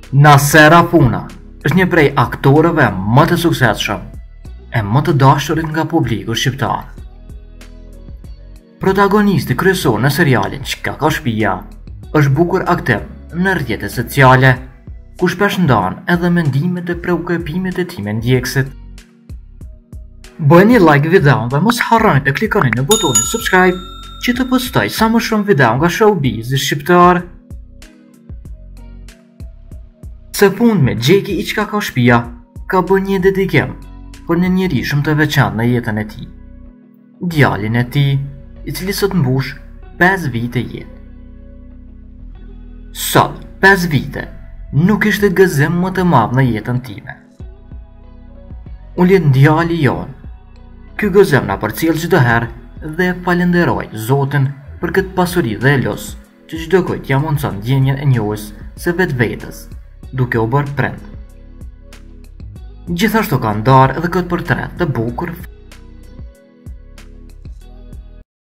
Nasser Afuna është një prej aktorëve më të suksesshëm e më të dashurit nga publiku shqiptar. Protagonisti kryesor në serialin Çka ka shtëpia është bukur aktiv në rrjetet sociale, ku shpesh ndan edhe mendimet e preokupimit e tij me ndjekësit. Bëni like videon dhe mos harroni të klikoni në butonin subscribe që të postoj sa më shumë video nga showbizi shqiptar. Së fundmi, Gjeki i Çka ka shtëpia ka bërë një dedikim për një njeri shumë të veçantë në jetën e tij. Djalin e tij, i cili sot mbush 5 vite jetë. Sot, 5 vite, nuk ishte gëzim më të madh në jetën time. Unë jetë djali jonë. Ky gëzim na përcjell çdo herë dhe falenderoj Zotin për këtë pasuri dhe los që çdo kujt ja mundson ndjenjen e njohjes së vetvetes, duke u bërë prind. Gjithashtu ka ndarë edhe këtë portret të bukur